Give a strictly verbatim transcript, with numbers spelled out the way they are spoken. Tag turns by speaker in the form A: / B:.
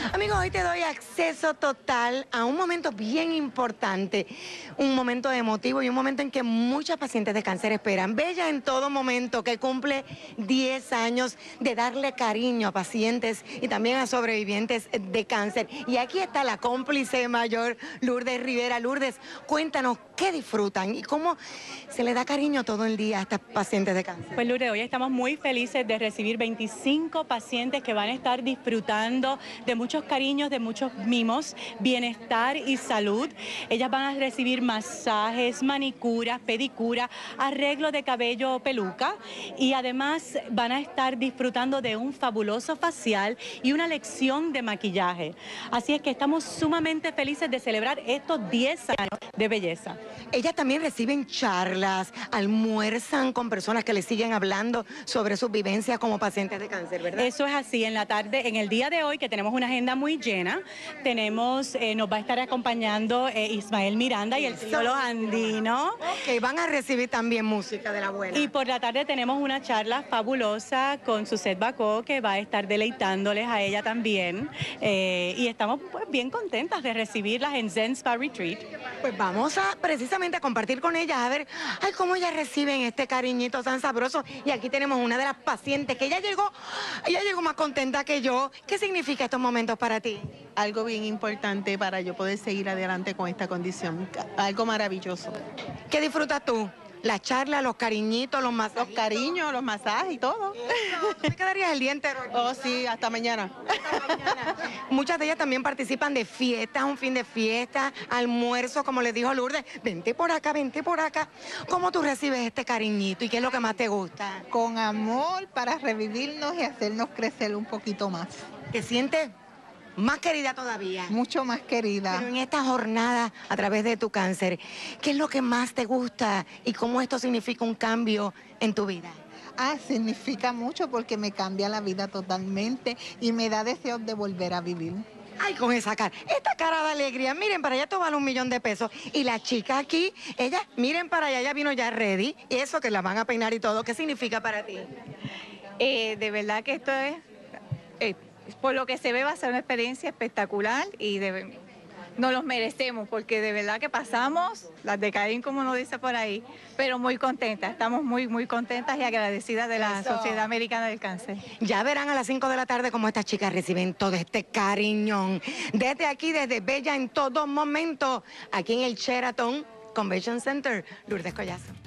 A: Amigos, hoy te doy acceso total a un momento bien importante, un momento emotivo y un momento en que muchas pacientes de cáncer esperan. Bella en todo momento, que cumple diez años de darle cariño a pacientes y también a sobrevivientes de cáncer. Y aquí está la cómplice mayor, Lourdes Rivera. Lourdes, cuéntanos qué disfrutan y cómo se le da cariño todo el día a estas pacientes de cáncer.
B: Pues Lourdes, hoy estamos muy felices de recibir veinticinco pacientes que van a estar disfrutando de muchos cariños, de muchos mimos, bienestar y salud. Ellas van a recibir masajes, manicuras, pedicura, arreglo de cabello, peluca, y además van a estar disfrutando de un fabuloso facial y una lección de maquillaje. Así es que estamos sumamente felices de celebrar estos diez años de belleza.
A: Ellas también reciben charlas, almuerzan con personas que les siguen hablando sobre sus vivencias como pacientes de cáncer, ¿verdad?
B: Eso es así. En la tarde, en el día de hoy, que tenemos una agenda muy llena, tenemos, eh, nos va a estar acompañando eh, Ismael Miranda y el trío Los Andinos.
A: Que van a recibir también música de la buena.
B: Y por la tarde tenemos una charla fabulosa con Suzette Bacó, que va a estar deleitándoles a ella también. Eh, y estamos pues bien contentas de recibirlas en Zen Spa Retreat.
A: Pues vamos a precisamente a compartir con ellas, a ver, ay, cómo ellas reciben este cariñito tan sabroso. Y aquí tenemos una de las pacientes que ella llegó, ella llegó más contenta que yo. ¿Qué significa estos momentos para ti?
C: Algo bien importante para yo poder seguir adelante con esta condición, algo maravilloso.
A: ¿Qué disfrutas tú? La charla, los cariñitos, los masajes.
C: Los cariños, los masajes y todo.
A: ¿Tú te quedarías el día entero aquí?
C: Oh, sí, hasta mañana.
A: Hasta mañana. Muchas de ellas también participan de fiestas, un fin de fiesta, almuerzo, como les dijo Lourdes. Vente por acá, vente por acá. ¿Cómo tú recibes este cariñito y qué es lo que más te gusta?
D: Con amor para revivirnos y hacernos crecer un poquito más.
A: ¿Te sientes más querida todavía?
D: Mucho más querida.
A: Pero en esta jornada, a través de tu cáncer, ¿qué es lo que más te gusta y cómo esto significa un cambio en tu vida?
D: Ah, significa mucho porque me cambia la vida totalmente y me da deseos de volver a vivir.
A: Ay, con esa cara, esta cara de alegría, miren para allá, esto vale un millón de pesos. Y la chica aquí, ella, miren para allá, ella vino ya ready, y eso que la van a peinar y todo, ¿qué significa para ti?
E: Eh, de verdad que esto es, eh, por lo que se ve va a ser una experiencia espectacular y de, nos los merecemos porque de verdad que pasamos las de Caín, como nos dice por ahí, pero muy contentas, estamos muy muy contentas y agradecidas de la
A: Eso.
E: Sociedad Americana del Cáncer.
A: Ya verán a las cinco de la tarde cómo estas chicas reciben todo este cariñón. Desde aquí, desde Bella en todo momento, aquí en el Sheraton Convention Center, Lourdes Collazo.